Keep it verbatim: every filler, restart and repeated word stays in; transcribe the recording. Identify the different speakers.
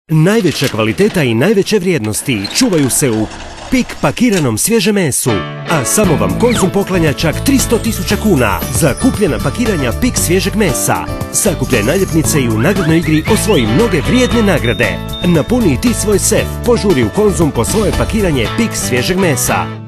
Speaker 1: Najveća kvaliteta i najveće vrijednosti čuvaju se u Pik pakiranom svježe mesu, a samo vam Konzum poklanja čak tristo tisuća kuna za kupljena pakiranja Pik svježeg mesa. Sakupljaj naljepnice i u nagradnoj igri osvoji mnoge vrijedne nagrade. Napuni i ti svoj sef, požuri u Konzum po svoje pakiranje Pik svježeg mesa.